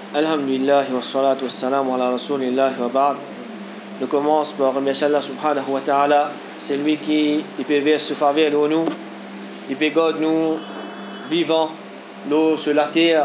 Alhamdulillah wa salatu wa salam ala rasulillah wa ba'd. Nous commençons par remercier Allah subhanahu wa ta'ala. C'est lui qui peut vers ce faveur de nous. Il peut garder nous vivants nous sur la terre.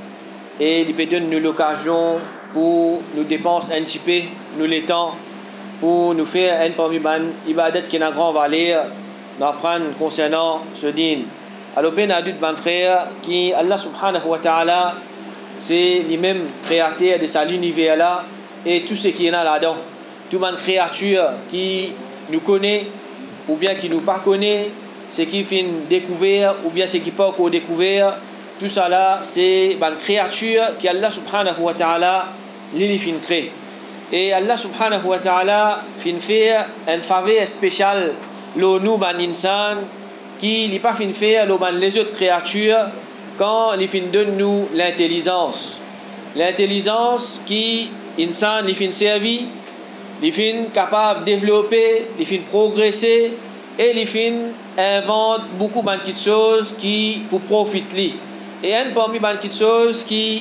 Et il peut donner nous l'occasion pour nous dépenser un petit peu, nous les temps, pour nous faire un parmi les ibadat qui n'a grand valeur, d'apprendre concernant ce din. Alors, ben a dit mon frère qui Allah subhanahu wa ta'ala, c'est lui-même créateur de cet univers-là et tout ce qui est là-dedans. Toute une créature qui nous connaît ou bien qui nous pas connaît, ce qui fait découvert ou bien ce qui pas encore découvert, tout ça là, c'est une créature qui Allah subhanahu wa ta'ala lui fin crée. Et Allah subhanahu wa ta'ala fin faire une faveur spéciale nous ban insan qui n'est pas fin faire les autres créatures quand il fin donne nous l'intelligence. L'intelligence qui insan il fin servi, il fin capable de développer, il fin progresser et il fin invente beaucoup de petites choses qui pour profiter. Et un parmi les petites choses qui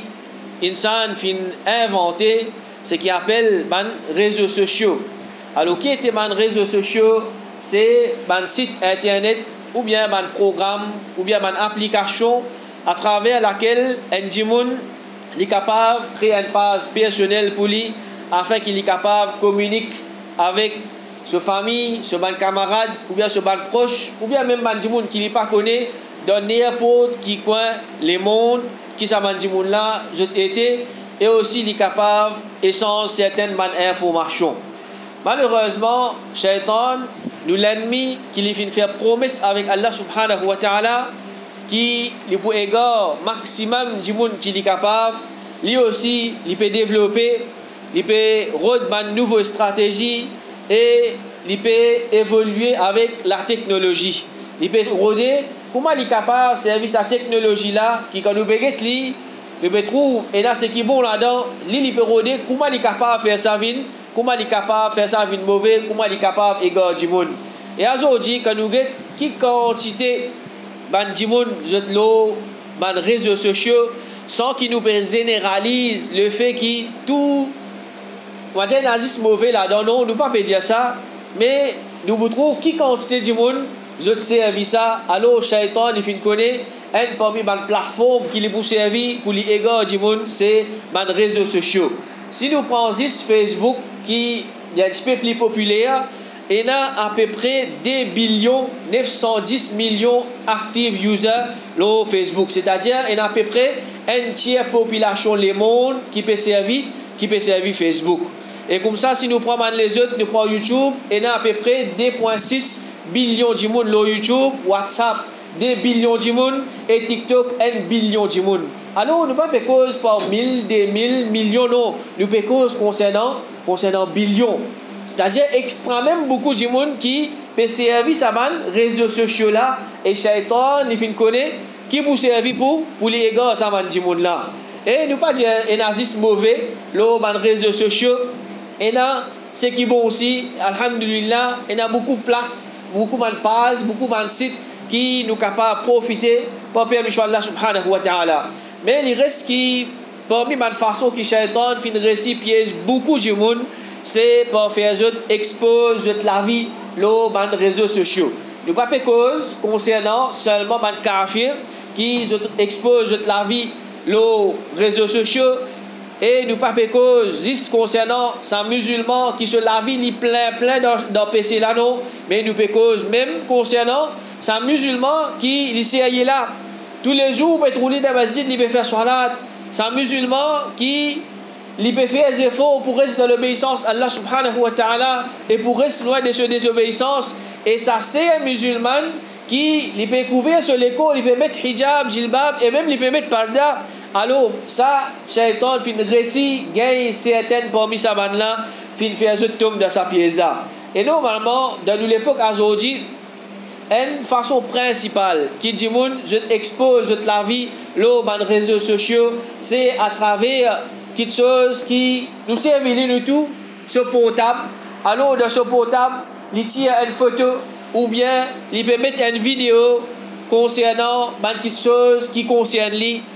insan fin inventer, ce qui appelle les réseaux sociaux. Alors qui était les réseaux sociaux? C'est un site internet ou bien un programme ou bien une application à travers laquelle un djimoun est capable de créer une page personnelle pour lui afin qu'il est capable de communiquer avec sa famille, ses camarades ou bien ses proches ou bien même un djimoun qui n'est pas connu dans n'importe qui coin le monde qui ça un djimoun là je été et aussi il est capable d'échanger certaines informations. Malheureusement, Shaitan, nous l'ennemi qui lui fait faire promesse avec Allah subhanahu wa ta'ala, qui lui peut égarer maximum du monde qui est capable, lui aussi, il peut développer, il peut redre une nouvelle stratégie et il peut évoluer avec la technologie. Il peut roder comment il est capable de servir cette technologie-là qui quand nous béguet lui, il peut trouver et là ce qui est bon là-dedans, il peut roder comment il est capable de faire sa vie. Comment il est capable de faire ça avec mauvais, comment il est capable d'égarer du monde. Et aujourd'hui, quand nous regardons qui quantité de monde, les réseaux sociaux, sans qu'ils nous généralisent le fait que tout, on va dire, nazisme mauvais là-dedans, non, nous ne pouvons pas dire ça, mais nous vous trouvons qui quantité de monde, je te servis ça, alors Shaitan, il finit connaître, un parmi les plateformes qui les pour servir, pour les égarer du monde, c'est les réseaux sociaux. Si nous prenons juste Facebook, qui est un petit peu plus populaire, il y a à peu près 2,910 millions d'actifs users sur Facebook. C'est-à-dire qu'il y a à peu près un tiers population du monde qui peut servir Facebook. Et comme ça, si nous prenons les autres, nous prenons YouTube, il y a à peu près 2,6 billions de monde sur YouTube, WhatsApp, 2 billions de monde et TikTok, 1 billion de monde. Alors, nous ne faisons pas cause par 1000, 2000, millions, non. Nous faisons cause concernant billions. C'est-à-dire extrêmement beaucoup de monde qui peut servir ces réseaux sociaux là et Shaitan, il connaît qui peut servir pour les égarer ces monde là. Et nous pas dire un nazisme mauvais, les réseaux sociaux, et là, ce qui est bon aussi, alhamdulillah, il y a beaucoup de place, beaucoup de pages, beaucoup de sites qui nous capables de profiter pour permettre Allah subhanahu wa ta'ala. Mais il reste qui, parmi les façons qui Shaitan fin réussi piège beaucoup de monde, c'est pour faire expose la vie sur les réseaux sociaux. Nous pas fait cause concernant seulement les kafir qui expose la vie sur les réseaux sociaux et nous pas fait cause juste concernant ces musulmans qui se la vie plein dans PC là non, mais nous fait cause même concernant ces musulmans qui ils là tous les jours peut rouler dans la masjid, il peut faire salat. C'est un musulman qui il peut faire des efforts pour rester dans l'obéissance à Allah subhanahu wa ta'ala et pour rester loin de cette désobéissance. Et ça c'est un musulman qui il peut couvrir sur l'école, il peut mettre hijab, jilbab et même il peut mettre parda. Alors ça, Shaitan fin récit gagne certaines parmi sa bande là, fin faire ce tombe dans sa pièce là. Et normalement, dans l'époque aujourd'hui, une façon principale qui dit moun, je expose la vie sur les réseaux sociaux, c'est à travers quelque chose qui nous sert nous tout, ce portable. Alors dans ce portable, il tire une photo ou bien il peut mettre une vidéo concernant quelque chose qui concerne lui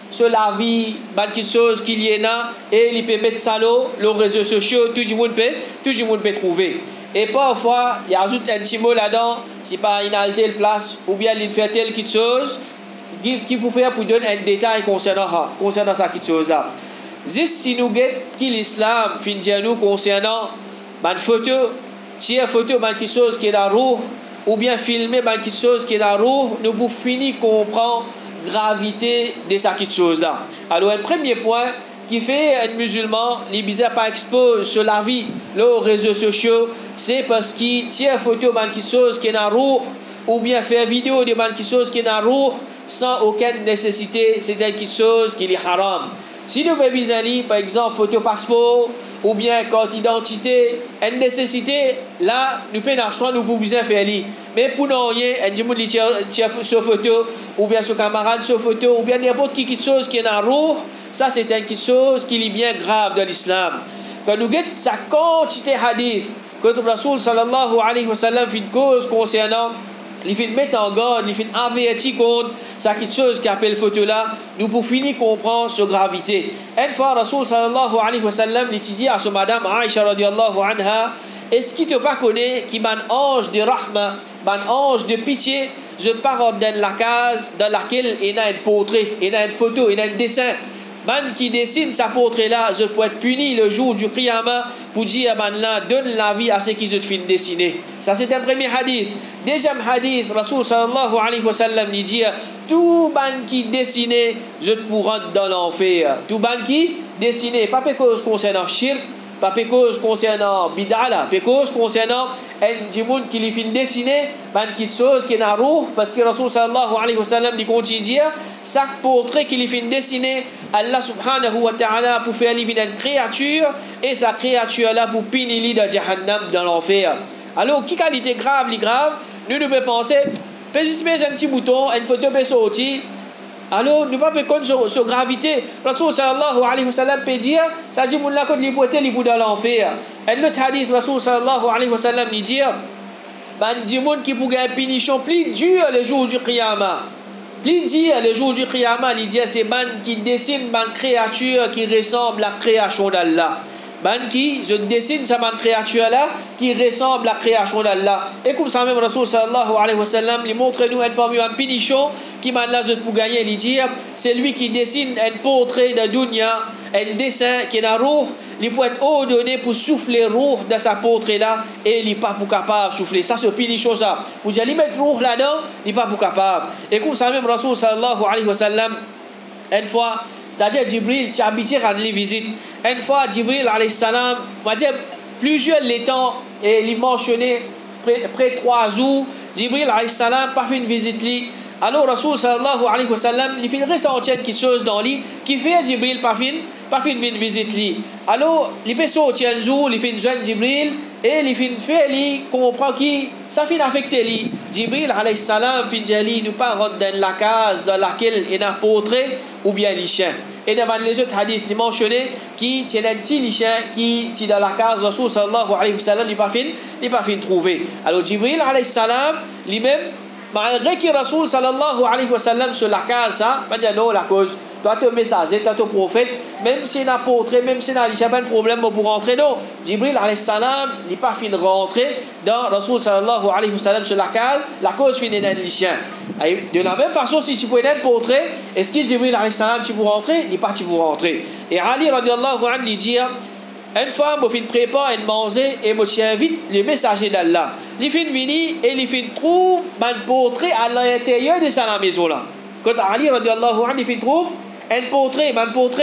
sur la vie, quelque chose qu'il y en a, et il peut mettre ça là, les réseaux sociaux, tout le monde peut trouver. Et parfois, il y a ajouté un petit mot là-dedans, si pas une telle place, ou bien il fait telle quelque chose, qu'il faut faire pour donner un détail concernant ça quelque chose-là. Juste si nous guettons que l'islam finit nous concernant une photo, tirer photo quelque chose qui est dans roue, ou bien filmer quelque chose qui est dans roue, nous pouvons finir comprendre gravité de ça quelque chose-là. Alors, un premier point qui fait un musulman, les bizarres pas expose sur la vie, les réseaux sociaux, c'est parce qu'il tire photo de quelque chose qui est dans roue, ou bien faire vidéo de quelque chose qui est dans roue, sans aucune nécessité, c'est quelque chose qui est haram. Si nous voulons viser, par exemple, photo passeport, ou bien carte d'identité, une nécessité, là, nous faisons un choix, nous pouvons faire lui. Mais pour nous, il y a des gens qui sur photo, ou bien sur camarade sur photo, ou bien n'importe quelque chose qui est dans roue, ça c'est quelque chose qui est bien grave dans l'islam. Quand nous regardons sa quantité hadith, quand le Rasoul sallallahu alayhi wa sallam fait une cause concernant, il fait mettre en garde, il fait avertir contre ça quelque chose qui appelle photo là, nous pour finir comprendre sa gravité. Une fois Rasoul sallallahu alayhi wa sallam il dit à sa madame Aïcha radiyallahu anha, est-ce qu'il te pas connaît qui m'a un ange de rahma, un ange de pitié, je pars dans la case dans laquelle il y a un portrait, il y a une photo, il y a un dessin. Man qui dessine sa portrait-là, je peux être puni le jour du Qiyamah pour dire man là, donne la vie à ceux qui se fin dessiner. Ça c'est un premier hadith. Deuxième hadith, Rasoul sallallahu alayhi wa sallam dit tout man qui dessine, je te pourrai dans l'enfer. Tout man qui dessine, pas quelque chose concernant shirk, pas quelque chose concernant bid'ala, quelque chose concernant un djimoun qui lui fin dessiner, quelque chose qui est dans roue, parce que Rasoul sallallahu alayhi wa sallam dit continue chaque portrait qu'il fait dessiner, Allah subhanahu wa ta'ala pour faire vivre une créature, et sa créature là pour punir de Jahannam dans l'enfer. Alors, qui qualité grave, nous devons penser, fais juste mettre un petit bouton, une photo peut sortir. Alors, nous ne pouvons pas faire sur gravité. Rasoul sallallahu alayhi wa sallam peut dire, ça dit, mon lakot li pote li dans l'enfer. Et l'autre hadith, Rasoul sallallahu alayhi wa sallam dit, ben, dit monde qui pourrait une punition plus dure le jour du Qiyamah. Il dit le jour du Qiyamah, il dit c'est man qui dessine une créature qui ressemble à la création d'Allah. Man qui, je dessine cette créature là qui ressemble à la création d'Allah. Et comme ça même Rasoul sallallahu alayhi wa sallam, il montre nous une punition qui man là pour gagner, il dit c'est lui qui dessine un portrait de dunya, un dessin qui est dans roue, il peut être ordonné pour souffler roue de sa portrait là et il n'est pas pour capable de souffler. Ça c'est punition ça. Vous allez mettre roue là-dedans, il n'est pas pour capable. Et comme ça même Rasoul sallallahu alayhi wa sallam, une fois, c'est-à-dire Jibril qui habité à les visites. Une fois Jibril alayhi salam, on va dire plusieurs les temps et il mentionné près 3 jours, Jibril alayhi salam pas fait une visite lui. Alors Rasoul sallallahu alayhi wa sallam, il fait ressentir quelque chose dans lui qui fait Jibril pas fait une visite lui. Alors il fait sortir un jour, il fait une jeune Jibril et il fait lui comprend qui ça fait affecter lui. Jibril alayhi salam fait dire nous pas rentrer dans la case dans laquelle il y a un portrait ou bien les chiens. Et devant les autres hadiths, il mentionné qui tient un petit chien qui est dans la case Rasoul sallallahu alayhi wa sallam, il pas fait trouver. Alors Jibril alayhi salam lui-même malgré que Rasoul sallallahu alayhi wa sallam sur la case, ça, va dire non, la cause, toi tu es messager, toi tu es prophète, même si il a portrait, même si il n'y a pas de problème pour rentrer, non. Jibril alayhi salam n'est pas fini de rentrer dans Rasoul sallallahu alayhi wa sallam sur la cause finit dans les chiens. De la même façon, si tu peux être portrait, est-ce que Jibril alayhi salam tu veux rentrer? Il n'est pas tu veux rentrer. Et Ali radiallahu anhu dit, une fois, je fin prépare et manger et je invite le messager d'Allah. Il fin venir et il fin trouve un portrait à l'intérieur de sa maison là. Quand Ali radiallahu anhu il trouve un portrait,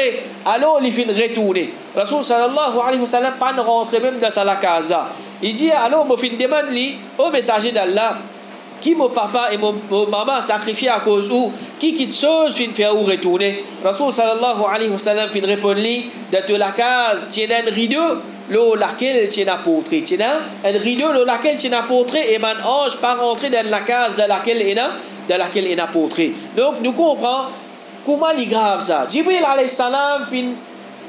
alors il fin retourner. Rasoul sallallahu alayhi wa sallam pas rentrer même dans sa casa. Il dit alors je fin demander au messager d'Allah qui mon papa et mon maman sacrifié à cause où qui quitte chose fin faire ou retourner. Rasoul sallallahu alayhi wa sallam fin répondre de la case tient un rideau là laquelle tient un portrait, tient un rideau là laquelle tient un portrait et man ange pas rentrer dans la case dans laquelle il a un portrait. Donc nous comprenons comment il grave ça. Jibril alayhi salam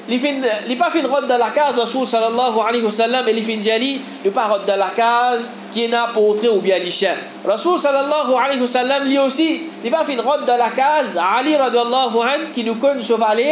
il pas fin rentrer dans la case Rasoul sallallahu alayhi wa sallam et il fin jali il pas rentrer dans la case qui n'a portrait ou bien l'isha. Rasul sallallahu alayhi wa sallam lui aussi, il va faire une route dans la case, Ali radiallahu anhu qui nous connaît chevalier,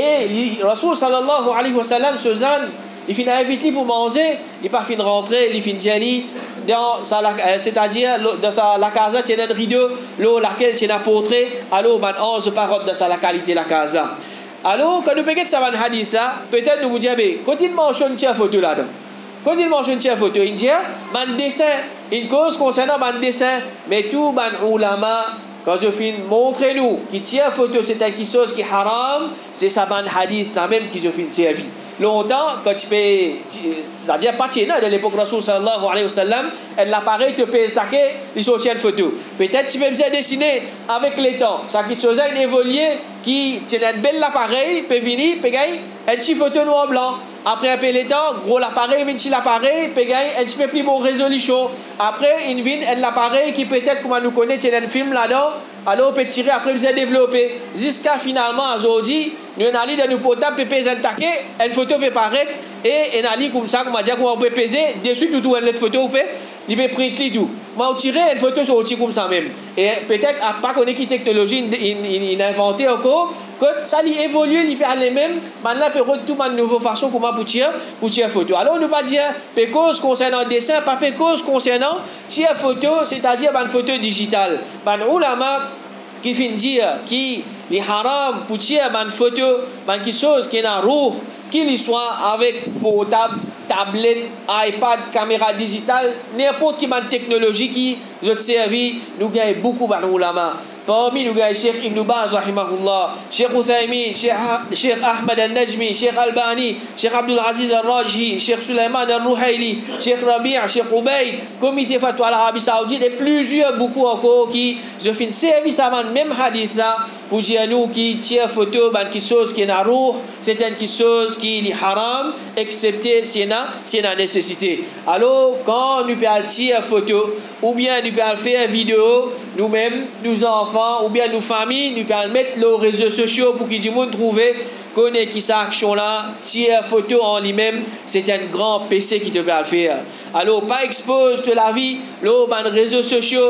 et Rasul sallallahu alayhi wa sallam se zan, il finit invité pour manger, il pas fin rentrer, il finit jali dans c'est-à-dire dans la casa il y a un rideau là laquelle il y a un portrait, alors man onze paroles dans la qualité de la casa. Alors quand nous prenons ça dans hadith là, peut-être nous vous dire quand il mentionne une photo là-dedans. Quand il mentionne une photo, il dit man dessin, une cause concernant man dessin, mais tout man ulama quand je finis montrez-nous qui tient photo c'est quelque chose qui est haram, c'est ça man hadith là même qui je finis servi. Longtemps, quand tu fais, c'est-à-dire pas de l'époque Rasul sallallahu alayhi wa sallam, l'appareil te fait stacker, il sortit une photo. Peut-être tu peux bien dessiner avec les temps. Ça qui se faisait une évoluer qui tient un bel appareil, peut venir, peut gagner une petite photo noir blanc. Après un peu les temps, gros l'appareil, une petite l'appareil, peut gagner un petit peu plus bon résolution. Après, une vine, l'appareil qui peut-être, comme nous connaissons, tient un film là-dedans. Alors on peut tirer, après vous avez développé. Jusqu'à finalement, aujourd'hui, nous allons dans nos portables, peut peser un taquet, une photo peut paraître, et on allait comme ça, comme on dit, on peut peser, dessus tout une autre photo, il peut printer tout. Mais on tire une photo sur outil comme ça même. Et peut-être, à part qu'on ait qui technologie, il a inventé encore, que ça lui évolue, il fait aller même, maintenant, peut retrouver une nouvelle façon comment pour tirer photo. Alors on ne va pas dire, peut cause concernant le dessin, pas peut cause concernant tirer photo, c'est-à-dire une photo digitale. Ulama, qui finit dire qui les haram pour tirer une photo, quelque chose qui est dans roue, qu'il soit avec portable, tablette, iPad, caméra digitale, n'importe quelle technologie qui nous servi, nous gagnons beaucoup de ulama. Parmi nous gagnons Cheikh Ibn Baz, rahimahullah, Cheikh Uthaymin, Cheikh Ahmed al-Najmi, Cheikh Albani, Cheikh Abdul Aziz al-Rajhi, Cheikh Sulaiman al-Ruhaili, Cheikh Rabi', Cheikh Ubaid, Comité Fatwa l'Arabie Saoudite et plusieurs, beaucoup encore qui je fais service avant même hadith là pour dire nous qui tire photo, quelque chose qui est dans roue, c'est quelque chose qui est haram, excepté si il y a nécessité. Alors, quand nous pouvons tirer photo, ou bien nous pouvons faire vidéo, nous-mêmes, nos enfants, ou bien nos familles, nous pouvons mettre nos réseaux sociaux pour qu'ils nous trouvent, connaître qui cette action-là, tirer photo en lui-même, c'est un grand PC qui te peut le faire. Alors, pas expose de la vie, les réseaux sociaux,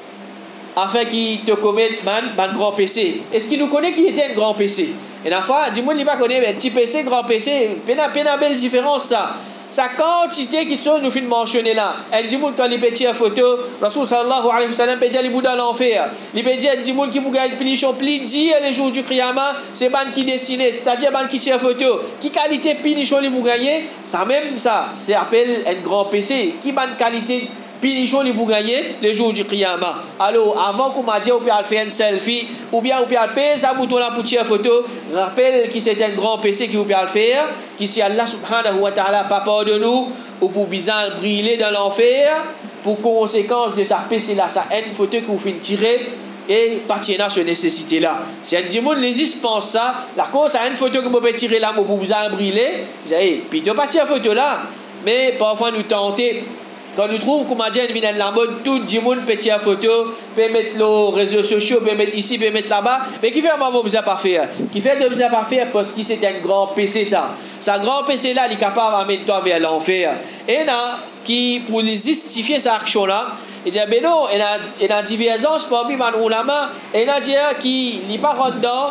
afin qu'il te commette un grand PC. Est-ce qu'il nous connaît qui était un grand PC? Et la fois, dis-moi, il ne va pas connaître un petit PC, grand PC, une belle différence ça. Sa quantité qui sont nous fait mentionner là. Elle dit quand les petits photo, Rasul sallallahu alayhi wa sallam peut dire les bouddhas l'enfer. Les petits dit qui vous gagne punition plaisir les jours du Qiyamah, c'est ban qui dessiné, c'est-à-dire ban qui tire photo. Qui qualité punition les vous gagnez? Ça même ça, c'est appelle un grand PC. Qui ban qualité punition les vous gagnez les jours du Qiyamah. Alors avant qu'on m'a dit on peut faire une selfie ou bien on peut faire un bouton là pour tirer photo, rappelle que c'est un grand PC qui vous peut le faire, qui si Allah subhanahu wa ta'ala pas peur de nous ou pour bizarre briller dans l'enfer pour conséquence de sa PC là, ça une photo que vous faites tirer et partir à cette nécessité là. Si un dimanche les pense ça, la cause à une photo que vous pouvez tirer là pour vous briller, vous avez puis de partir photo là, mais parfois nous tenter. Quand nous trouvons qu'on m'a dit une la mode, tout le monde peut tirer photo, peut mettre nos réseaux sociaux, peut mettre ici, peut mettre là-bas, mais qui fait un moment besoin pas faire? Qui fait de besoin pas faire parce que c'est un grand PC ça. Ce grand PC là, il est capable d'amener toi vers l'enfer. Et là, qui pour justifier cette action là, il dit ben non, il y a divergence parmi les ulama, et il a dit qui n'est pas rentre dedans,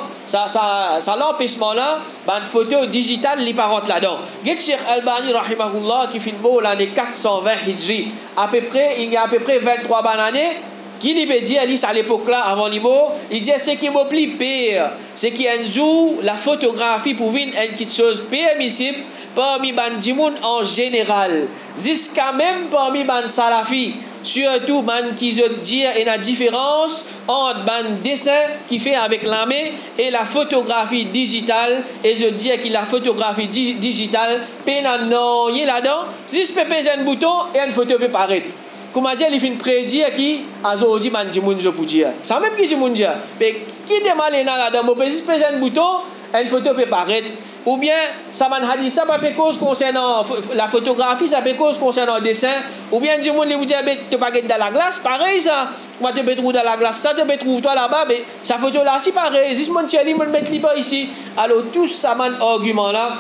ça l'empêchement là, une photo digitale n'est pas rentre là-dedans. Get Cheikh Albani rahimahullah qui fait beau l'année 420 Hijri, il y a à peu près 23 années. Qui lui dit à l'époque là avant l'imo, il dit ce qui m'oublie pire, c'est qu'il y a un jour la photographie pour une quelque chose permissible parmi les gens en général, jusqu'à même parmi les salafis, surtout les qui se disent il y a une différence entre le dessin qui fait avec la main et la photographie digitale, et je dis que la photographie digitale peut non y là-dedans, juste peut peser un bouton et une photo peut paraître. Comment dire, il fait une prédire qui a aujourd'hui man moun je pour dire. Ça même qui moun dire. Mais qui demande là-dedans, on peut juste peser un bouton, une photo peut paraître. Ou bien, ça m'a dit ça pas cause concernant la photographie, ça peut cause concernant le dessin. Ou bien, du monde vous dit, tu pas dans la glace, pareil ça. Moi, tu peux trouver dans la glace, ça tu peux trouver toi là-bas, mais sa photo là, c'est pareil. Juste mon chéri, me mettre libre ici. Alors, tout ça, man argument là.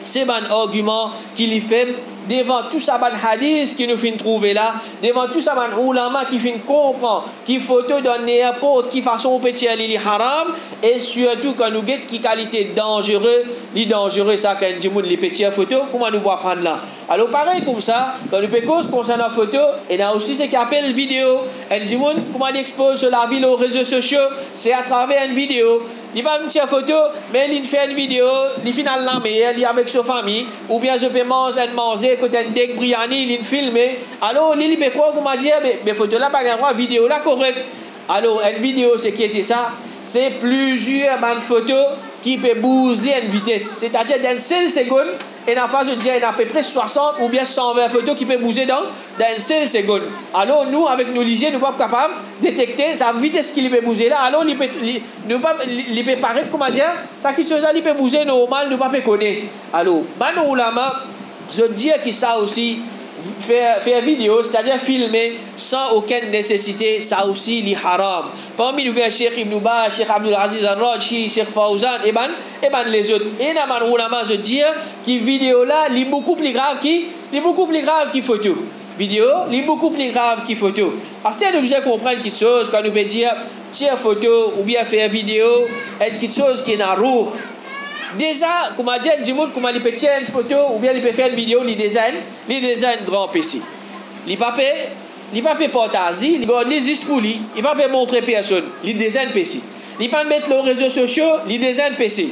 c'est un argument qu'il y fait devant tout ça ban hadith qui nous fin trouver là, devant tout ça ban ulama qui fin comprendre qui photo donne n'importe qui façon petit li haram et surtout quand nous guette qui qualité dangereux ça quand du monde les petits photo comment nous voir prendre là. Alors pareil comme ça quand nous peut cause concernant photo et là aussi c'est qui appelle vidéo et du monde comment il expose la vie aux réseaux sociaux c'est à travers une vidéo. Il va me tirer photo, mais il fait une vidéo, il final là, mais il est avec sa famille, ou bien je peux manger, côté un deck briani, il filme. Alors, il peut quoi, comment dire, mais photo là, pas grave, vidéo là, correct. Alors, une vidéo, c'est qui était ça? C'est plusieurs photos qui peut bouger à une vitesse. C'est-à-dire, dans une seule seconde, et en face, je dis, il y a à peu près 60 ou bien 120 photos qui peuvent bouger dans une seule seconde. Alors, nous, avec nos lisiers, nous ne sommes pas capables de détecter sa vitesse qu'il peut bouger là. Alors, il peut paraître, comment dire, ça qui se fait, il peut bouger normal, nous ne pouvons pas connaître. Alors, Bano Ulama, je dis que ça aussi, faire vidéo, c'est-à-dire filmer sans aucune nécessité, ça aussi est haram. Parmi nous, il y a Cheikh Ibn Baz, Cheikh Abdul Aziz Al-Rajhi, Cheikh Fawzan, et les autres. Et dans le ulama, je dis que vidéo là, est beaucoup plus grave que photo. Vidéo, est beaucoup plus grave que photo. Parce que nous devons comprendre quelque chose quand nous pouvons dire, tirer photo ou bien faire vidéo, est quelque chose qui est dans roue. Déjà, comme a dit, comment il peut tirer une photo ou bien il peut faire une vidéo, il design un grand PC. Il ne peut pas faire portage, il va juste pour lui, il ne va pas montrer personne, il design PC. Il ne peut pas mettre les réseaux sociaux, il design PC.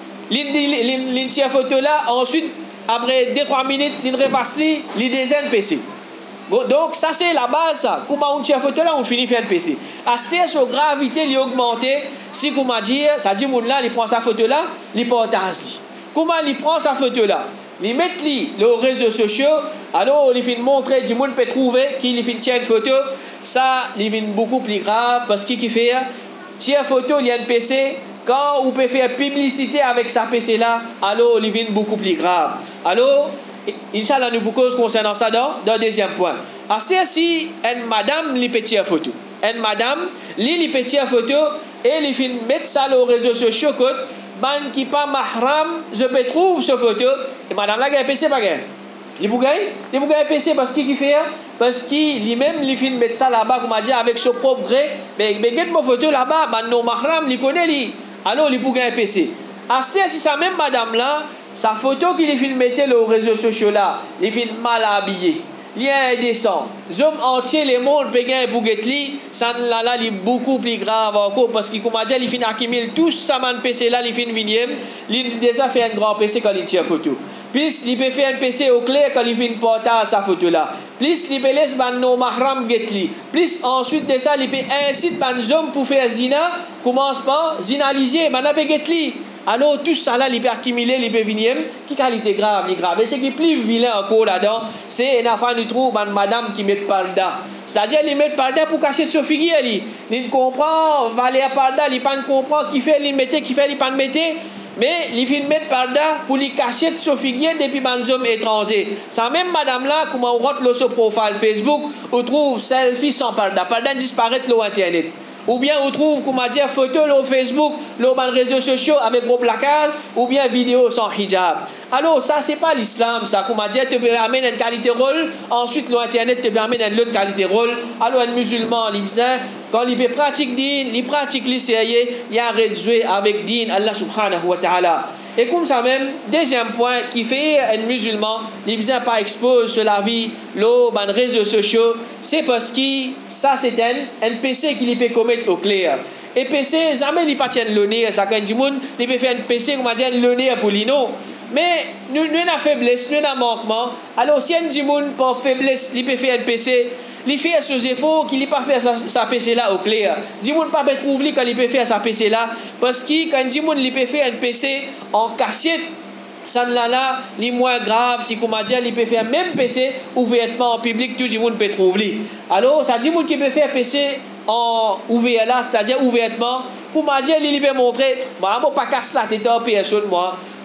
Il tire photo là, ensuite, après 2-3 minutes, il repasse, il design PC. Bon, donc, ça c'est la base, ça. Comment on tire photo là, on finit faire un PC. À cette gravité, il est augmenté. Si vous m'avez dit, ça dit, mon là, il prend sa photo là, il partage. Comment il prend sa photo là? Il met les réseaux sociaux, alors il fait montrer, du monde peut trouver qu'il fait tirer une photo, ça, il est beaucoup plus grave parce qu'il fait, tirer photo, il y a un PC, quand on peut faire publicité avec sa PC là, alors il est beaucoup plus grave. Alors, Inch'Allah, nous vous cause concernant ça dans le deuxième point. C'est si une madame li peut tirer photo. Une madame li peut tirer photo et li fin mettre ça sur les réseaux sociaux ban qui pas mahram, je peux trouver ce photo et madame là gagne PC pas gagne. Il vous gagne PC parce qu'il fait parce qu'il lui-même li fin mettre ça là-bas comme a dit avec son propre gré mais gagne mon photo là-bas ban non mahram li connaît li. Alors il vous gagne PC. Si sa même madame là sa photo qu'il filme mettait les réseaux sociaux là, il filme mal habillé. Il est indécent. Les hommes entiers, les mondes, péguin et bouguetli, ça là, il est beaucoup plus grave encore parce qu'il, comme a dit, il finit accumuler tout ça, man PC là, il finit vinième, il déjà fait un grand PC quand il tire photo. Plus, il peut faire un PC au clair quand il finit porter sa photo là. Plus, il peut laisser ban no mahram getli. Plus, ensuite de ça, il peut inciter ban hommes pour faire zina, commence par zinaliser, man a getli. Alors tout ça là, il peut accumuler, il peut venir, qui qualité grave, grave. Et ce qui est plus vilain encore là-dedans, c'est une affaire du trou, madame qui met parda. C'est-à-dire, il met parda pour cacher son figure, il ne comprend, valer parda, il ne comprend qui fait, il mette, qui fait, il ne mette. Mais il fait mettre parda pour lui cacher son figure depuis les hommes étrangers. Ça même madame là, comment on rentre le sur profil Facebook, on trouve selfie sans parda. Parda disparaît sur Internet. Ou bien on trouve, comment dire, photo sur Facebook, sur les réseaux sociaux avec gros placards, ou bien vidéo sans hijab. Alors ça c'est pas l'islam, ça, comment dire, te peut amener une qualité rôle, ensuite l'internet te peut amener une autre qualité rôle. Alors un musulman, il dit, quand il pratique din, il pratique l'islam, il arrête de jouer avec din, Allah subhanahu wa ta'ala. Et comme ça même, deuxième point, qui fait un musulman, il ne vient pas exposer sur la vie, les réseaux sociaux, c'est parce que ça c'est un PC qu'il peut commettre au clair. Et PC, jamais il ne peut pas le nez, ça quand du monde, il peut faire un PC, comment dire, le nez pour lui, non. Mais nous avons faiblesse, nous avons manquement. Alors si un du monde par faiblesse, il peut faire un PC, il fait ses efforts qu'il ne peut pas faire sa PC là au clair. Du monde pas peut trouver quand il peut faire sa PC là, parce que quand du monde il peut faire un PC en cachette, ça là, les moins grave, si comment dire, il peut faire même PC ouvertement en public, tout le monde peut trouver. Alors, ça dit qu'il peut faire PC en ouvert là, c'est-à-dire ouvertement, pour dire, il peut montrer, bah, bon, pas casse la tête en personne, moi.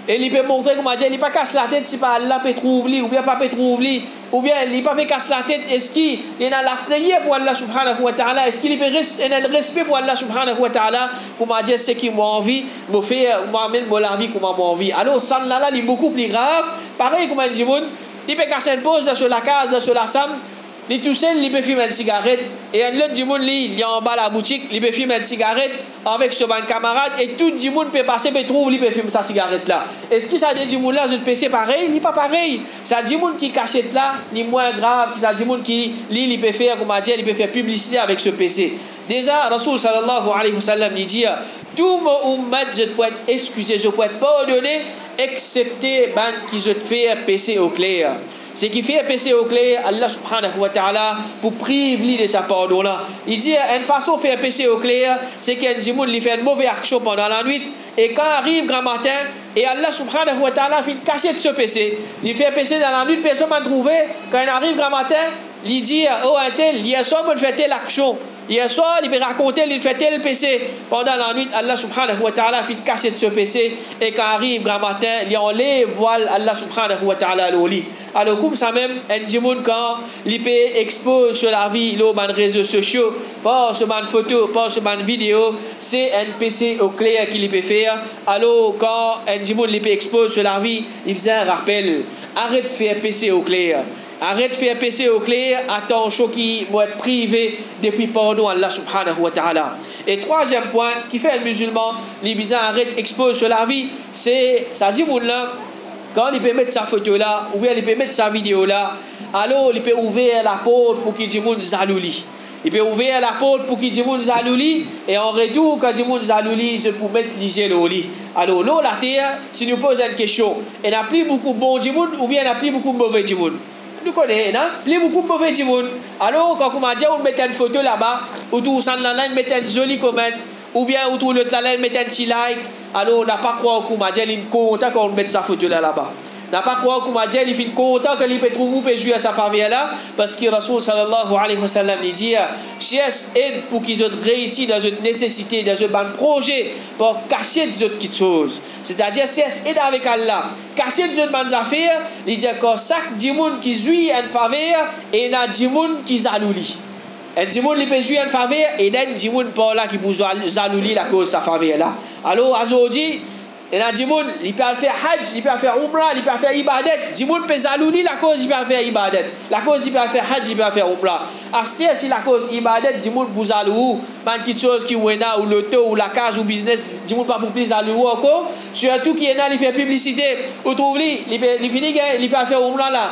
et il peut montrer comment dire, il pas casse la tête si pas Allah peut trouver ou bien pas peut trouver ou bien il pas fait casse la tête, est-ce qu'il a la prière pour Allah subhanahu wa ta'ala, est-ce qu'il peut le respect pour Allah subhanahu wa ta'ala, comment dire ce qui m'a envie me faire moi-même la vie comment m'a envie. Alors ça là il est beaucoup plus grave, pareil comme un dit il peut casser une pause dans la case dans la sam. Il tout seul, il peut fumer une cigarette. Et un autre du monde, il est en bas de la boutique, il peut fumer une cigarette avec son camarade. Et tout le monde peut passer, peut trouver, il peut fumer sa cigarette là. Est-ce que ça dit du monde là, je PC pareil? Il n'est pas pareil. Ça dit du monde qui cachette là, ni moins grave. Ça dit du monde qui, il peut faire, comme dire, il peut faire publicité avec ce PC. Déjà, Rasoul sallallahu alayhi wa sallam, il dit, tout mon ummat, je peux être excusé, je peux être pardonné, excepté ben qui je te fais PC au clair. Ce qui fait passer au clair, Allah subhanahu wa ta'ala, pour priver de sa pardon là. Il dit, une façon de faire passer au clair, c'est qu'un djimoun lui fait une mauvaise action pendant la nuit, et quand arrive grand matin, et Allah subhanahu wa ta'ala fait cacher de ce PC. Il fait passer dans la nuit, personne m'a trouvé, quand il arrive grand matin, il dit, oh un tel, hier soir, il fait telle action. Hier soir, il peut raconter, il fait tel PC. Pendant la nuit, Allah subhanahu wa ta'ala fait cacher de ce PC. Et quand arrive grand matin, il enlève voile Allah subhanahu wa ta'ala au lit. Alors, comme ça même, un djimoun quand il peut exposer sur la vie, les réseaux sociaux, pas sur une photo, pas sur une vidéo, c'est un PC au clair qu'il peut faire. Alors, quand un djimoun il peut exposer sur la vie, il faisait un rappel. Arrête de faire PC au clair. Arrête de faire PC au clair, attends, ce qui va être privé depuis pardon Allah subhanahu wa ta'ala. Et troisième point, qui fait un musulman, les bizarres arrête expose sur la vie, c'est, ça dit mon là, quand il peut mettre sa photo là, ou bien il peut mettre sa vidéo là, alors il peut ouvrir la porte pour qu'il dise mon zalouli. Il peut ouvrir la porte pour qu'il dise mon zalouli, et en retour, quand il dit mon zalouli, c'est pour mettre l'hygiène au lit. Alors là, la terre, si nous posons une question, il n'y a plus beaucoup de bon djimoun, ou bien il n'y a plus beaucoup de mauvais djimoun. Nous connaissons, non? Plus beaucoup de mauvais djimoun. Alors, quand on dit, on met une photo là-bas, ou tout ça là, on met un joli comment, ou bien ou tout le temps là, on met un petit like, alors on n'a pas croire qu'on m'a dit, il est content quand on met sa photo là-bas. N'a pas croire qu'on m'a dit, il est content qu'il peut trouver peut jouer à sa faveur là, parce que Rasoul sallallahu alayhi wa sallam il dit, cherche aide pour qu'ils aient réussi dans une nécessité, dans un projet, pour cacher des autres petites choses. C'est-à-dire, cherche aide avec Allah. Cacher des autres bonnes affaires, il dit que chaque djimoun qui jouit une faveur, et il y a djimoun qui zalouli. Un djimoun qui peut jouer une faveur, et il y a un djimoun par là qui peut zalouli la cause de sa faveur là. Alors, aujourd'hui, il y a des gens qui peuvent faire hajj, ils peuvent faire umrah, ils peuvent faire ibadet. Des gens qui peuvent zalouli la cause, ils peuvent faire ibadet. La cause, ils peuvent faire hajj, ils peuvent faire umrah. Après, si la cause ibadet, des gens qui zalouli, quelque chose qui est là, ou le taux, ou la case, ou business, des gens qui peuvent plus zalouli encore. Surtout qui est là, ils font publicité. Vous trouvez, ils finissent, ils peuvent faire umrah là.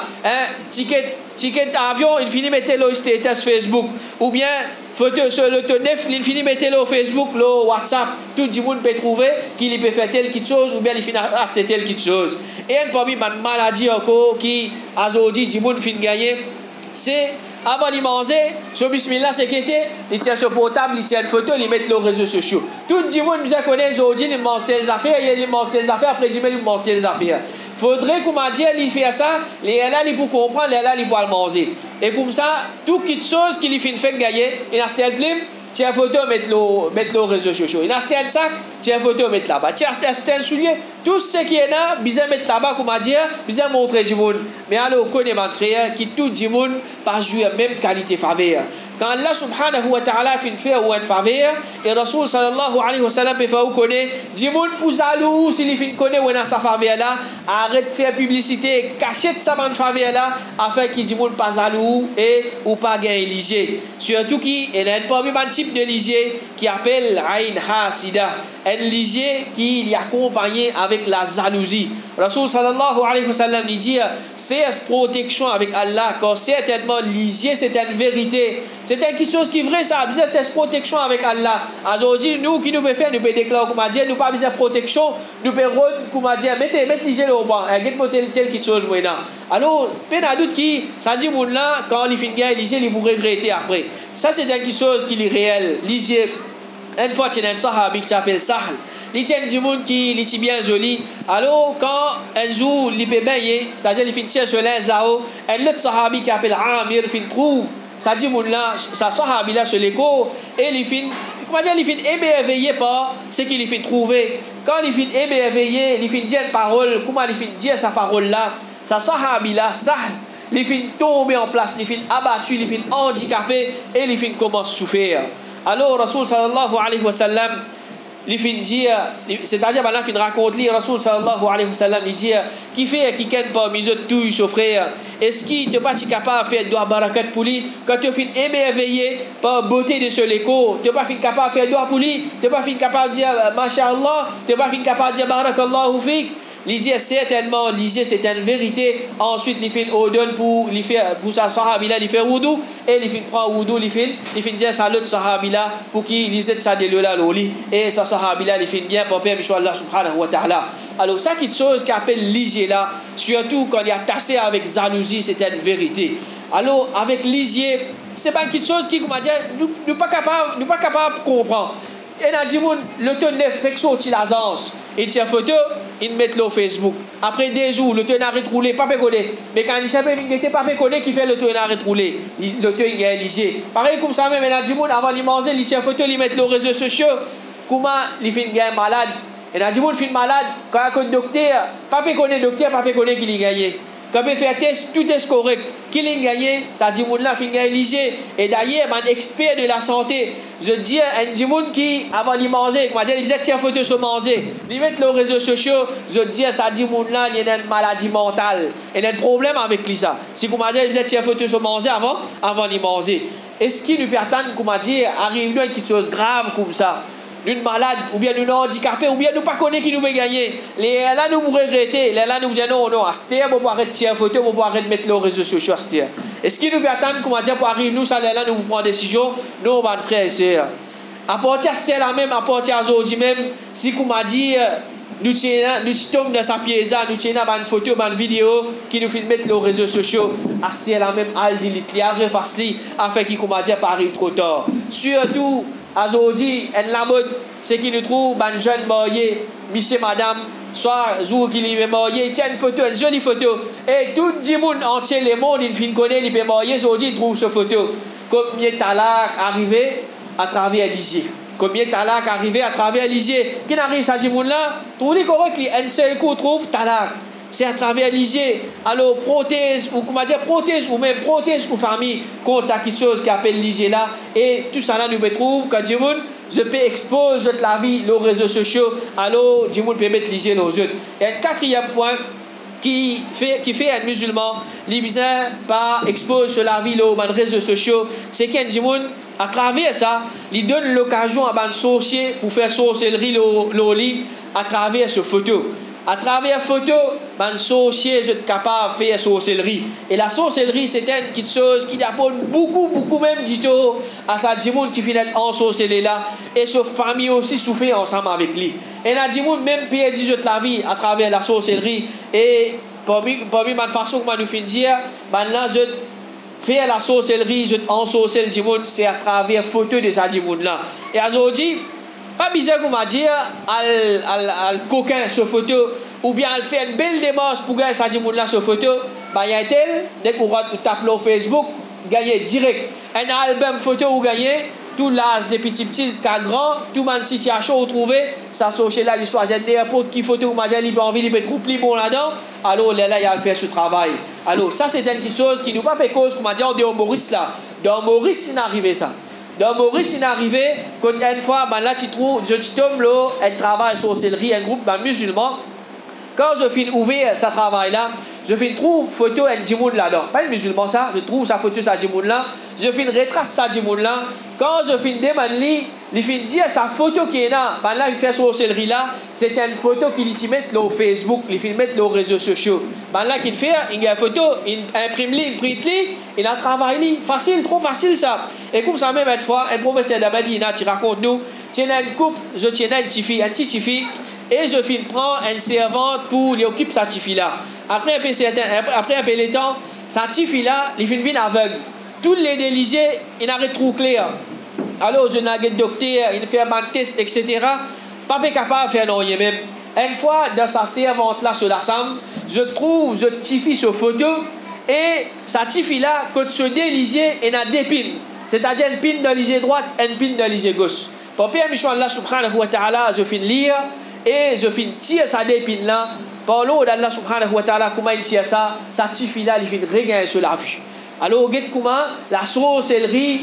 Ticket avion, ils finissent mettre le status Facebook. Ou bien, photo sur l'autonef, il finit mettre le Facebook, le WhatsApp, tout le monde peut trouver qu'il peut faire telle chose ou bien il finit acheter telle chose. Et un parmi ma maladie encore qui aujourd'hui du monde finit gagner, c'est avant de manger, sur Bismillah sécurité, il tient sur portable, il tient une photo, il met les réseaux sociaux. Tout le monde nous connaît aujourd'hui, il mange telles affaires, il mange telles affaires, après il mange telles affaires. Faudrait qu'on m'a dit, il fait ça, les là, il pour comprendre, les là, il pour le manger. Et comme ça, toute chose qu'il fait gagner, il a acheté le film, tiens photo, mettre le réseau social. Il a acheté un sac, tiens photo, mettre là-bas. Tiens acheté un soulier, tout ce qui est là, bien mettre là-bas, comme on dit, bien montrer du monde. Mais alors, on connaît ma frère, qui tout du monde, pas jouer la même qualité faveur. Quand Allah subhanahu wa ta'ala fait une faire ou une faveur, et Rasoul sallallahu alayhi wa sallam peut faire ou connaît, du monde pour zalou, s'il fait une connaît ou une sa faveur là, arrête de faire publicité, cachez sa bonne faveur là, afin qu'il du monde pas zalou et ou pas gagner ligier. Surtout qui, il y a un type de ligier qui appelle Aïn Hasida, un ligier qui est accompagné avec la jalousie. Rasoul sallallahu alayhi wa sallam dit, c'est protection avec Allah, car certainement ligier c'est une vérité. C'est quelque chose qui est vrai, ça. C'est protection avec Allah. Aujourd'hui, nous, qui nous peut faire, nous peut déclarer, comme Dieu, nous pas besoin de protection, nous peut rendre, comme Dieu, mettez l'hygiène au banc, quelque chose, maintenant. Alors, peine à doute qui, ça dit, mon là, quand il finit bien, l'hygiène, il vous regretter après. Ça, c'est quelque chose qui est réel. L'hygiène. Une fois, il y a un sahabi qui s'appelle Sahl. Il y a du monde qui est si bien joli. Alors, quand un jour, il peut baigner, c'est-à-dire, il finit sur l'un zao, un autre sahabi qui s'appelle Amir, il trouve. Ça dit, mon là, ça sahabi là sur l'écho, et il finit, comment dire, il finit émerveillé par ce qu'il finit trouver. Quand il finit émerveillé, il finit dire une parole, comment il finit dire sa parole là, sa sahabi là, ça, il finit tomber en place, il finit abattu, il finit handicapé et il finit commence à souffrir. Alors, Rasul sallallahu alayhi wa sallam, il finit dire, c'est-à-dire maintenant qu'il raconte lui, Rasul sallallahu alayhi wa sallam, il dit, qui fait, qui ken parmi eux tout souffrir, est-ce qu'il n'est pas capable de faire doigt barakat pour lui, quand tu finis émerveillé par la beauté de ce léco, tu n'es pas capable de faire doigt pour lui, tu n'es pas capable de dire, Masha'Allah, tu n'es pas capable de dire, Barakallahu fik. Lisez certainement, lisez, c'est une vérité. Ensuite, il fait ordonne pour sa sahabila, il fait wudu, et il fait prendre wudu, il fait dire ça l'autre sahabila, pour qu'il lisait ça de l'eau l'oli, et sa sahabila, il fait bien pour faire Allah subhanahu wa ta'ala. Alors, ça, quelque chose qu'appelle lisez là, surtout quand il y a tassé avec jalousie, c'est une vérité. Alors, avec lisez, c'est pas quelque chose qui, comment dire, nous pas capable de comprendre. Et il a dit, le ton ne fait que sortir l'agence. Il tient photo, il met le Facebook. Après 2 jours, le ton arrête roulé, pas pécolé. Mais quand il s'appelle, il n'était pas pécolé qui fait le ton arrête roulé. Le ton il est léger. Pareil comme ça même, il a dit, avant de manger, il tient photo, il met les réseaux sociaux. Comment il fait une malade? Il a dit, il fait malade. Quand il y a un docteur, pas pécolé, docteur, pas pécolé qu'il y gagné. Quand il fait test, tout est correct. Qui l'a gagné, ça dit moun là fin léger. Et d'ailleurs, un expert de la santé, je dis un dit moun qui avant de manger, comment dire, il dit tiens photo se manger. Il met les réseaux sociaux, je dis ça dit moun là, il y a une maladie mentale. Il y a un problème avec lui ça. Si comment dire, il dit tiens photo se manger avant de manger. Est-ce qu'il nous fait attendre comment dire arrive à quelque chose grave comme ça? D'une malade, ou bien d'une handicapée, ou bien nous pas connaître qui nous veut gagner. Là, nous pourrions regretter. Là, nous disons non, non, Astia, on va arrêter de tirer photo, on va arrêter de mettre les réseaux sociaux, Astia. Est-ce qu'il nous veut attendre, comment dire, pour arriver, nous, ça, là, nous prenons des décisions, nous, on va frères et sœurs. À partir de Astia, là même, à partir d'aujourd'hui même, si, comment dire, nous tombons dans sa pièce, nous tenons une photo, une vidéo, qui nous filme mettre les réseaux sociaux, Astia, là même, al dit, il y a facile, afin qu'il, comment dire, pas arrive trop tard. Surtout, aujourd'hui, la mode, c'est qu'il nous trouve un jeune marié, monsieur, madame, soit jour qu'il est marié, il tient une photo, une jolie photo, et tout le monde entier, le monde, il connaît, il est marié, aujourd'hui, il trouve cette photo. Combien de talak arrivé à travers l'IG? Combien de talak arrivé à travers l'IG? Qui n'arrive à ce monde-là? Tout le monde qui un seul coup trouve talak. C'est à travers l'IG. Alors, protège, ou comment dire, protège, ou même protège aux familles contre quelque chose qui appelle l'IG là. Et tout ça là, nous me trouve, quand du monde, je peux exposer la vie, les réseaux sociaux. Alors, du monde peut mettre l'IG aux autres. Et un quatrième point, qui fait un musulman, l'ibizin, pas expose la vie, les réseaux sociaux, c'est qu'un du monde, à travers ça, il donne l'occasion à un sorcier pour faire sorcellerie, le lit, à travers ce photo. À travers photo, un sorcier est capable de faire sorcellerie. Et la sorcellerie, c'est une chose qui apporte beaucoup même d'ito à sa dimoun qui finit en sorcellerie là. Et sa famille aussi souffre ensemble avec lui. Et la dimoun même perdu la vie à travers la sorcellerie. Et parmi ma façon que nous finissons dire, là, je fais la sorcellerie, je en sorcelle dimoun, c'est à travers photo de sa dimoun là. Et aujourd'hui, pas bizarre qu'on m'a dit, al coquin sur photo, ou bien elle fait une belle démarche pour gagner sa dimoun là sur photo, bah y a tel, dès qu'on tape sur Facebook, gagner direct. Un album photo ou gagner, tout l'âge des petits jusqu'à grand, tout le monde situation où trouver, ça sortit là l'histoire, j'ai n'importe qui photo ou m'a dit, il peut envie, il peut trop plus bon là-dedans, alors là, il a fait ce travail. Alors ça c'est une chose qui nous pas fait cause, comme m'a dit, on dit au Maurice là, dans Maurice il est arrivé ça. Dans Maurice, il est arrivé, quand une fois, là, tu trouves, je tombe là, elle travaille sur sorcellerie, un groupe musulman. Quand je finis ouvrir ce travail-là, je finis trouve photo un djimoun là-dedans. Pas un musulman ça, je trouve sa photo sa djimoun là, je finis retrace sa djimoun là. Quand je finis demander, il finis dire sa photo qui est là, là, il fait sorcellerie là, c'est une photo qu'il y met au Facebook, il finis mettre aux réseaux sociaux. Là, qu'il fait, il y a une photo, il imprime, il print, il a travaillé, facile, trop facile ça. Et comme ça même une fois, un professeur d'Abadina, tu raconte nous, tiens une coupe, je tiens une petite fille, et je finis prendre une servante pour lui occuper sa petite fille là. Après un peu de temps, sa petite fille là, il finit bien aveugle. Tous les déligés, il n'arrête trop clair. Alors je n'ai pas de docteur, il fait un test, etc. Pas capable de faire non même. Une fois dans sa servante là sur la chambre, je trouve cette petite fille sur photo et sa petite fille là, quand se déligé, elle a deux pines. C'est-à-dire une pine dans l'isée droite et une pine dans l'isée gauche. pour permission Allah subhanahu wa ta'ala, je finis lire et je finis tirer ça d'épine là. Parlons d'Allah subhanahu wa ta'ala, comment il tire ça suffit là, il fait regain sur la vue. Alors, regardez comment la sorcellerie,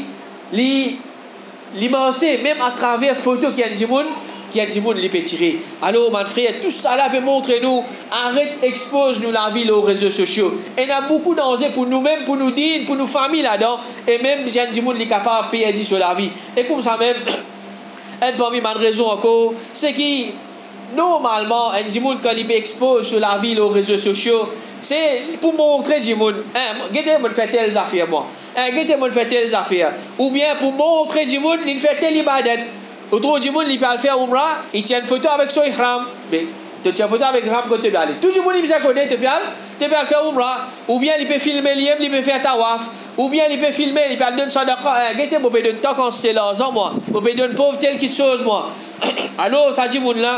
l'immense, même à travers photos qui a du monde, il peut tirer. Alors, mon frère, tout ça là veut montrer nous, arrête, expose nous la vie aux réseaux sociaux. Et il y a beaucoup d'enjeux pour nous-mêmes, pour nous dire, pour nos familles là-dedans, et même, j'ai du monde qui est capable de payer sur la vie. Et comme ça même, elle va une raison encore, c'est que, normalement, un monde quand il peut exposer sur la vie aux réseaux sociaux, c'est pour montrer du monde, regardez-moi faire telles affaires, moi. Regardez-moi faire telles affaires. Ou bien pour montrer du monde, il fait telle ibadat. Autour du monde, il peut faire umrah, il tient une photo avec son ihram. Mais tu tiens une photo avec ihram quand tu vas aller. Tout le monde, il peut connaître, tu peux faire umrah. Ou bien il peut filmer l'iem, il peut faire tawaf. Ou bien il peut filmer, il peut donner sadaqa. Regardez-moi, il peut donner tant qu'on c'est l'argent, moi. Il peut donner pauvre telle quelque chose, moi. Alors, ça dit, monde là,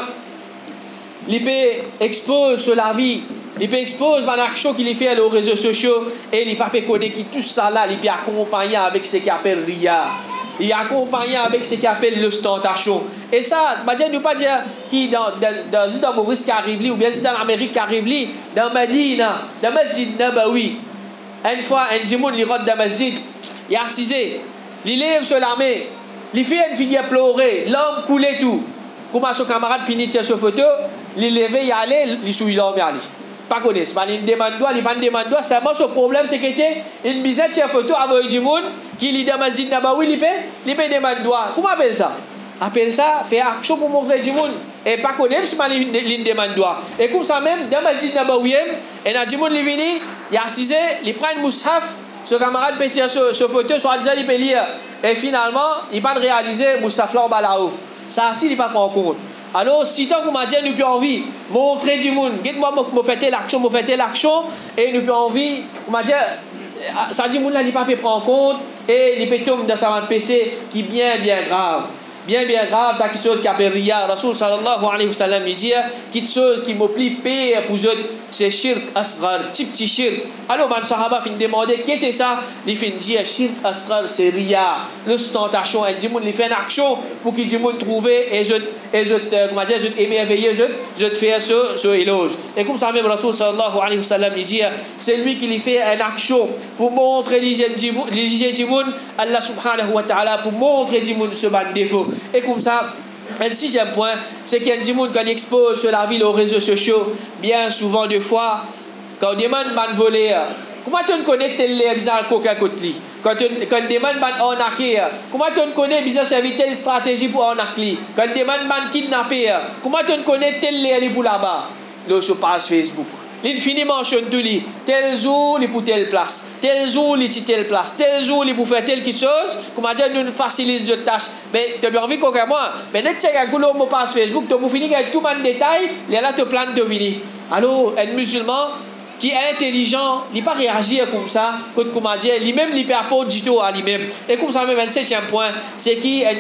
il peut exposer sur la vie. Il peut exposer une action qu'il fait aux réseaux sociaux et il peut connaître que tout ça là, il peut accompagner avec ce qu'il appelle Ria. Il est accompagné avec ce qu'il appelle l'ostentation. Et ça, je ne veux pas dire qui dans Maurice qui arrive, ou bien dans l'Amérique qui arrive, dans Medina, dans Masjid Nabawi. Une fois, un djimoun, il rentre dans Masjid, il est assisé, il lève sur la main, il fait une figure pleurer, l'homme coulait tout. Comment son camarade finit sur sa photo, il lève, il allait, il souille l'homme, il allait. Pas connaître, il demande droit, il pas demande droit, seulement ce problème c'est que une misère sur photo avec du monde qui lit dans Masjid Nabawi, il peut demander droit. Comment appelle ça? Appelle ça, faire action pour montrer du monde. Et pas connaître, c'est pas il demande droit. Et comme ça même, dans Masjid Nabawi, il y a du monde qui vient, il est assisé, il prend une moushaf, ce camarade peut tirer ce photo, soit déjà il peut lire. Et finalement, il va réaliser moushaf là en bas là-haut. Ça aussi, il va prendre en compte. Alors, si tant que m'a dit, nous avons envie de montrer du monde, dites-moi, me faites l'action, et nous avons envie, m'a dit, ça dit, monde là, il ne peut pas prendre en compte, et il peut tomber dans sa PC qui est bien, bien grave. Bien grave, c'est quelque chose qui appelle Ria. Rasoul sallallahu alayhi wa sallam, il dit, quelque chose qui m'oublie pire pour eux, c'est shirk asghar, petit shirk. Alors, man sahaba fin demander, qui était ça? Il fin dire, shirk asghar, c'est Ria. L'ostentation, et dit, il fait une action pour qu'il dit, trouver, et je émerveiller, je te fais ce éloge. Et comme ça même, Rasoul sallallahu alayhi wa sallam, il dit, c'est lui qui lui fait une action pour montrer l'hygiène du monde, Allah subhanahu wa ta'ala, pour montrer du monde ce bas de défaut. Et comme ça, un sixième point, c'est qu'il y a des gens qui exposent sur la ville aux réseaux sociaux, bien souvent de fois, quand on demande de voler, comment tu connais tel bizarre coca côté quand on demande de arnaquer, comment tu connais bizarre servir telle stratégie pour arnaquer, quand on demande de kidnapper, comment tu connais tel les pour là-bas, là sur page Facebook. L'infiniment mentionne tout lui, tel jour, il pour telle place. Tel jour, il est telle place. Tel jour, il pour faire telle chose. Comment dire, nous facilite de tâches. Mais tu as envie qu'on moi. Mais dès que tu as un mot passe Facebook, tu as fini avec tout le détail. Il y a là, tu plans de venir. Alors, un musulman qui est intelligent, il ne peut pas réagir comme ça, comment dire, lui-même, il peut apporter du tout à lui-même. Et comme ça, même, le septième point, c'est qu'il est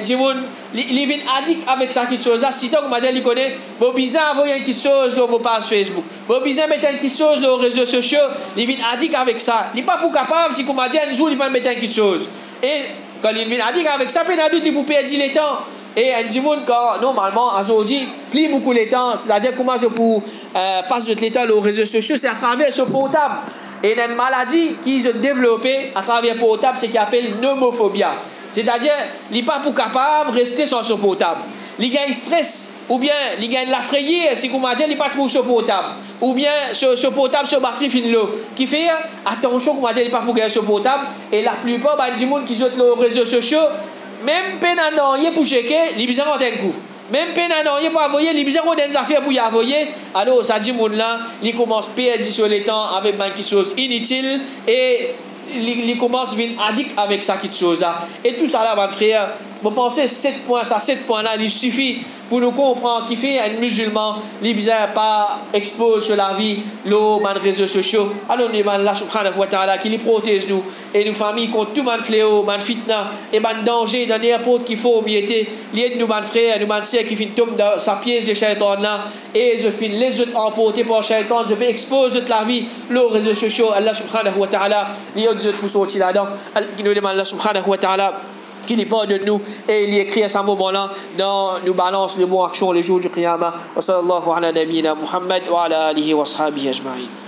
addict avec ça, quelque chose-là. Si tu comment dire, il connaît, bon, bizarre, il y a quelque chose dans mon page Facebook. Bon, bizarre, mettre quelque chose dans les réseaux sociaux, il est addict avec ça. Il n'est pas pour capable, si comment dire, un jour, il va mettre quelque chose. Et quand il est addict avec ça, il est pour perdre le temps. Et un monde quand normalement aujourd'hui plie beaucoup les temps, c'est-à-dire comment je pour passer de temps aux réseaux sociaux, c'est à travers ce portable. Et il y a une maladie qui se développe à travers le portable, c'est qui appelle nomophobie. C'est-à-dire, il n'est pas pour capable de rester sur ce portable. Il gagne stress, ou bien il gagne la frayeur, si comment dire, il n'est pas trop sur portable. Ou bien ce portable se batterie fin l'eau. Qui fait attention, comment dire, il n'est pas pour gagner ce portable. Et la plupart des gens qui sont sur les réseaux sociaux, même peine à n'envoyer pour checker, les bizarres ont un coup. Même peine à n'envoyer pour envoyer, les bizarres ont des affaires pour y envoyer. Alors, ça dit, monde là, il commence à perdre sur le temps avec quelque chose inutile et il commence à devenir addict avec ça, quelque chose là. Et tout ça là, mon frère, vous pensez 7 points là, il suffit pour nous comprendre qu'il fait un musulman, les bizarres pas expose sur la vie, les réseaux sociaux. Alors, nous demandons Allah subhanahu wa ta'ala qui les protège nous et nos familles contre tout le fléau, le fitna et le danger dans n'importe qu'il faut obéiter. Lié nous, mon frère, nous, mon sœur qui finit tomber dans sa pièce de shaitan là et je finis les autres emportés par le shaitan, je vais exposer toute la vie, les réseaux sociaux. Allah subhanahu wa ta'ala, les autres pour sortir là-dedans. Nous demandons Allah subhanahu wa ta'ala qu'il y pardonne nous et il y écrit à ce moment-là dans nous balance le mot action les jours du Qiyamah. Wa sallallahu ala nabiyyina Muhammad wa ala alihi wa sahbihi ajma'in.